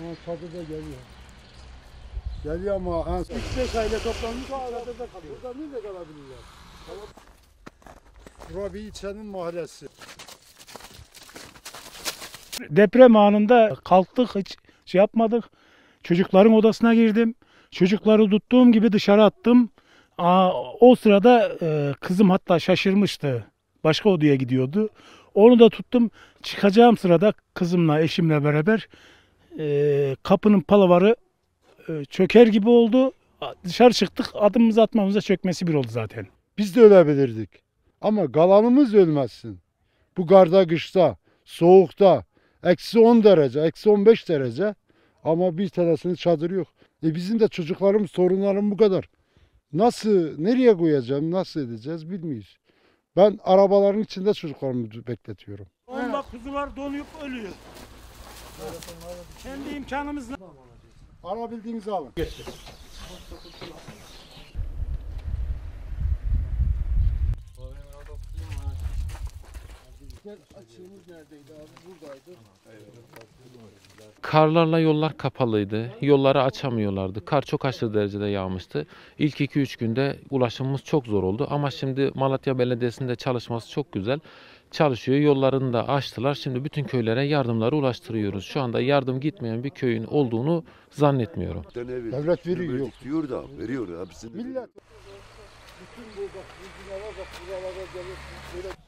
Ama tadı da geliyor. Geliyor ama 3-5 aile toplanmış çadırda kalıyor. Burada nerede kalabilirler? Bura bir ilçenin mahallesi. Deprem anında kalktık, hiç şey yapmadık. Çocukların odasına girdim. Çocukları tuttuğum gibi dışarı attım. O sırada kızım hatta şaşırmıştı. Başka odaya gidiyordu. Onu da tuttum. Çıkacağım sırada kızımla, eşimle beraber kapının palavarı çöker gibi oldu. Dışarı çıktık. Adımımızı atmamıza çökmesi bir oldu zaten. Biz de ölebilirdik. Ama kalanımız ölmezsin. Bu karda, kışta, soğukta, -10 derece, -15 derece. Ama bir tanesinin çadırı yok. Bizim de çocuklarımız, torunlarım bu kadar. Nasıl, nereye koyacağım, nasıl edeceğiz bilmiyoruz. Ben arabaların içinde çocuklarımı bekletiyorum. Onda kuzular donup ölüyor. Kendi imkanımızla. Alabildiğinizi alın. Getir. Açığımız neredeydi abi? Buradaydı. Karlarla yollar kapalıydı. Yolları açamıyorlardı. Kar çok aşırı derecede yağmıştı. İlk 2-3 günde ulaşımımız çok zor oldu. Ama şimdi Malatya Belediyesi'nde çalışması çok güzel. Çalışıyor. Yollarını da açtılar. Şimdi bütün köylere yardımları ulaştırıyoruz. Şu anda yardım gitmeyen bir köyün olduğunu zannetmiyorum. Devlet veriyor, yok. Diyor da veriyor hepsini. Millet bütün bu bak, buralara gelip böyle